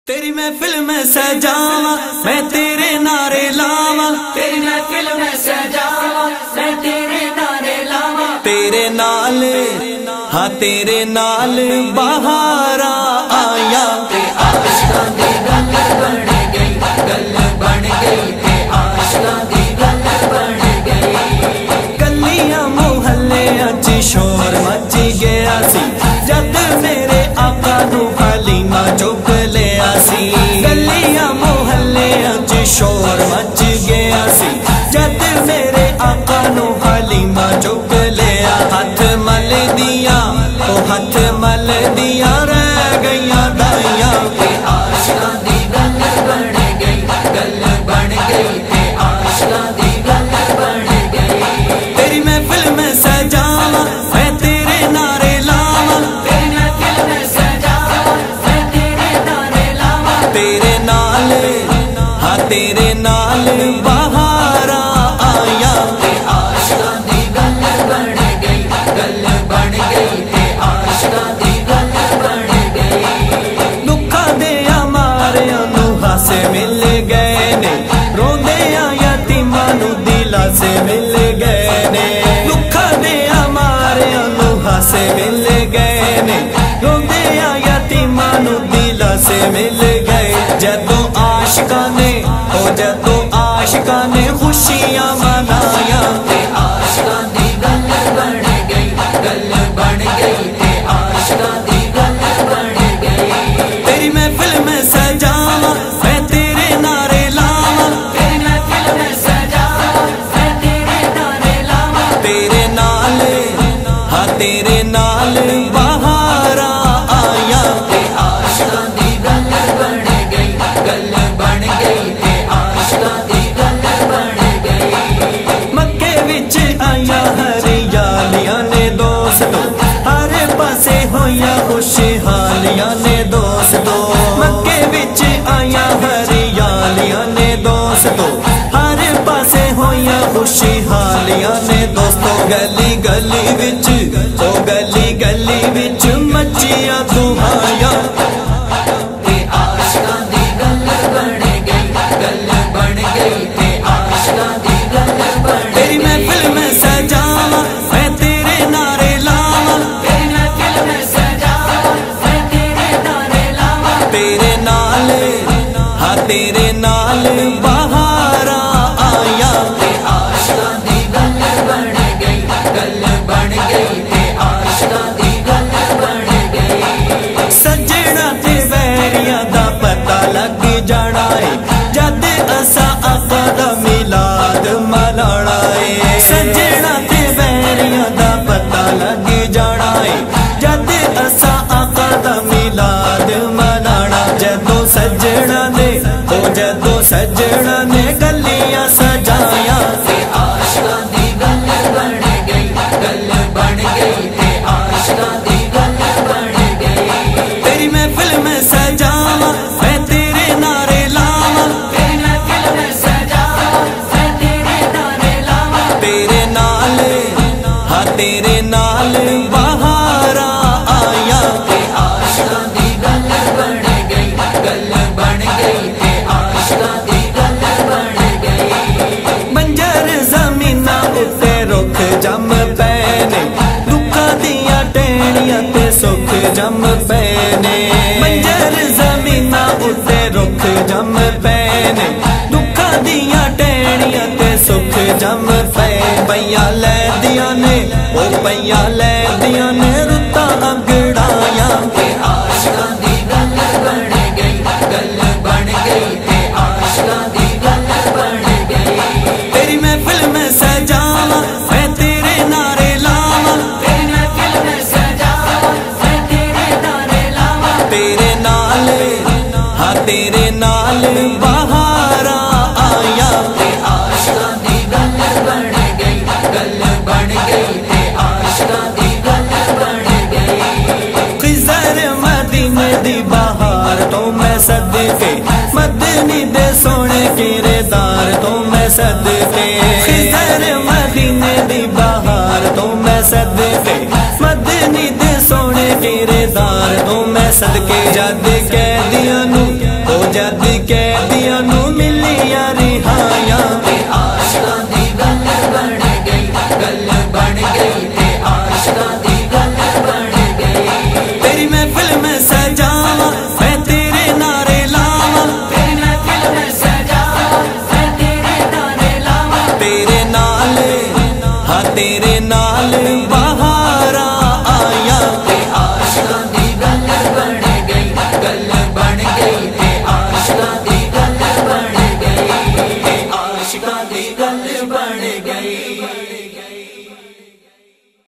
तेरी महफिल में सजावा मैं तेरे नारे लावा, तेरी महफिल में सजावा मैं तेरे नारे लावा, तेरे नाल हाँ तेरे नाल बहारा आया। ते आशिकां दी गल बन गई, गल बन गई, ते आशिकां दी गल बन गई। गलियां मोहल्ले अच शोर मच गया सी, जद मेरे आका नू हलीमा चुक लिया सी। गलियां मोहल्ले अच शोर मच गया सी, जद मेरे आका नू हलीमा चुक लिया। हथ मल दिया ओ हथ मल दिया रह गईयां दाइयां, ते आशिकां दी गल बन गई, गल बन गई, ते आशिकां दी गल बन गई। तेरी महफिल में सजावा मैं तेरे नारे लावा, तेरी महफिल में सजावा मैं तेरे नारे लावा, तेरे नाल हाँ तेरे नाल बहारा आया। ते आशिकां दी गल बन गई, गल बन गई, ते आशिकां दी गल बन गई। दुखा दे मारिया नू हासे मिल गए ने, रोंदे यतीमां नू दिला से मिल गए ने। दुखा दे मारिया नू हासे मिल गए ने, रोंदे यतीमां नू दिला से मिल गए। जदों आशिकां ने ओ जदों आशिकां ने खुशियां मनाया, ते आशिकां दी गल बन गई, गल बन गई, ते आशिकां दी गल बन गई। तेरी महफिल में सजावा मैं तेरे नारे लावा, तेरी महफिल में सजावा मैं तेरे नारे लावा, तेरे नाल हाँ तेरे नाल बहारा आया। ते आशिकां दी गल बन गई, गल बन गई, ते आशिकां दी गल बन गई। मक्के विच आया हरियालियां ने दोस्तों, हर पासे होया खुशहालियां ने दोस्तों। मक्के विच आया हरियालियां ने दोस्तों, हर पासे होया खुशहालियां ने दोस्तों। गली गली विच ओ गली गली विच मचिया दुहाया, ते आशिकां दी गल बन गई, गल बन गई, ते आशिकां दी गल बन गई। तेरी महफिल में सजावा मैं तेरे नारे लावा, तेरी महफिल में सजावा मैं तेरे नारे लावा, तेरे नाल हाँ तेरे नाल बहारा आया। ते आशिकां दी गल बन गई, गल बन गई, ते आशिकां दी गल बन गई। सजना ते वैरियां दा पता लग जाना है, जद असा आका दा मिलाद मनाना है। सजना ते वैरियां दा पता लग जाना है, जद असा आका दा मिलाद मनाना। जदों सजना ने ओ जदों सजना ने गलियां सजाया, ते आशिकां दी गल बन गई, गल बन गई, ते आशिकां दी गल बन गई। तेरी महफिल में सजावा मैं तेरे नारे लावा, तेरी महफिल में सजावा मैं तेरे नारे लावा, तेरे नाल हाँ तेरे नाल बहारा आया। ते आशिकां दी गल बन गई, गल बन गई, ते आशिकां दी गल बन गई। बंजर जमीना उत्ते रुख जम पैने, दुखा दिया टहनियां ते सुख जम पैने। बंजर जमीना उत्ते रुख जम पैने, दुखा दिया टहनियां ते सुख जम पै। पैया लै दिया ने ओ पैया लै दिया ने रुत्ता अंगड़ाया, ते आशिकां दी गल बन गई, गल बन गई, ते आशिकां दी गल बन गई। तेरी महफिल में सजावा मैं तेरे नारे लावा, तेरी महफिल में सजावा मैं तेरे नारे लावा, तेरे नाल हाँ तेरे नाल बहारा आया। ते आशिकां दी गल बन गई, गल बन गई, ते आशिकां दी गल बन गई। खिज़र मदीने दी बहार तो मैं सदके, मदनी दे सोने किरदार तो मैं सदके। खिज़र मदीने दी बहार तो मैं सदके, मदनी दे सोने किरदार तो मैं सदके। जद कैदियां नू जद के